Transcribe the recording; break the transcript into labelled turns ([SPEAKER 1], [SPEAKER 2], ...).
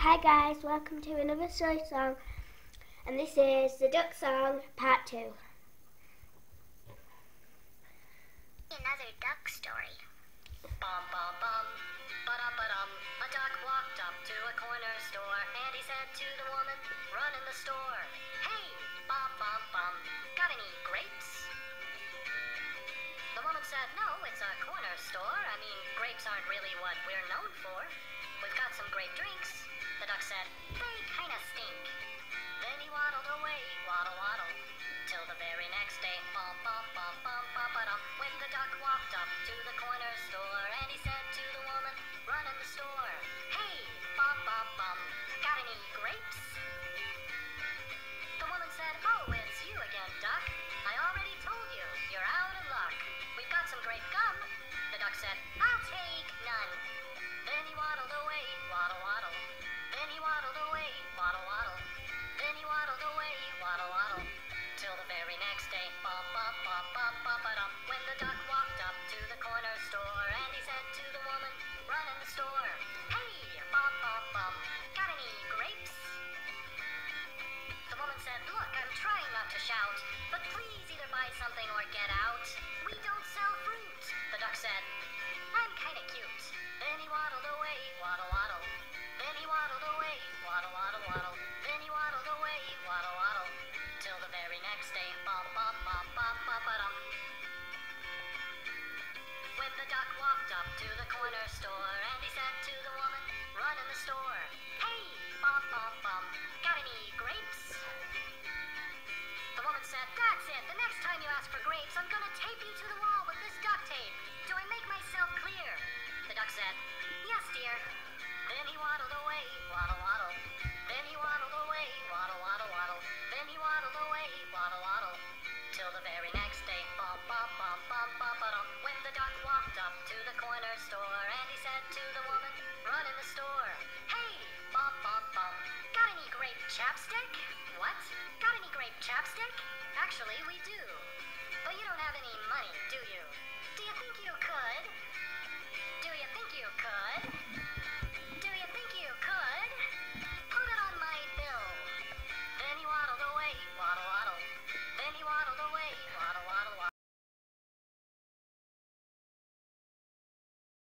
[SPEAKER 1] Hi guys, welcome to another story song, and this is the Duck Song Part 2.
[SPEAKER 2] Another duck story. Bum bum bum, ba-dum. A duck walked up to a corner store, and he said to the woman running the store, "Hey, bum bum, got any grapes?" The woman said, "No, it's a corner store. I mean, grapes aren't really what we're known for. We've got some grape drinks." The duck said, "They kinda stink." Then he waddled away, waddle, till the very next day, bum ba-dum, when the duck walked up to the corner store, and he said to the woman running the store, "Hey, bum, got any grapes?" The woman said, "Oh, it's you again, duck. I already told you, you're out of luck. We've got some grape gum." The duck said, "I'll take none." Then he waddled away, waddle. Then he waddled away, waddle. Then he waddled away, waddle, till the very next day, bum ba-dum, when the duck walked up to the corner store, and he said to the woman running the store, "Hey, bum, got any grapes?" The woman said, "Look, I'm trying not to shout, but please either buy something or get out. We don't sell fruit." The duck said, "I'm kinda cute." Then he waddled away, waddle. Then he waddled away, waddle. Then he waddled away, waddle, till the very next day, bum ba-dum. When the duck walked up to the corner store, and he said to the woman running the store, "Hey, bum, got any grapes?" The woman said, "That's it. The next time you ask for grapes, I'm gonna tape you to the wall with this duct tape. Do I make myself clear?" The duck said, "Yes, dear." Then he waddled away, waddle. Then he waddled away, waddle. Then he waddled away, waddle, till the very next day, bum ba-dum, when the duck walked up to the corner store, and he said to the woman running the store, "Hey, bum, got any grape chapstick?" "What? Got any grape chapstick? Actually, we do. But you don't have any money, do you? Do you think you could? Do you think you could?"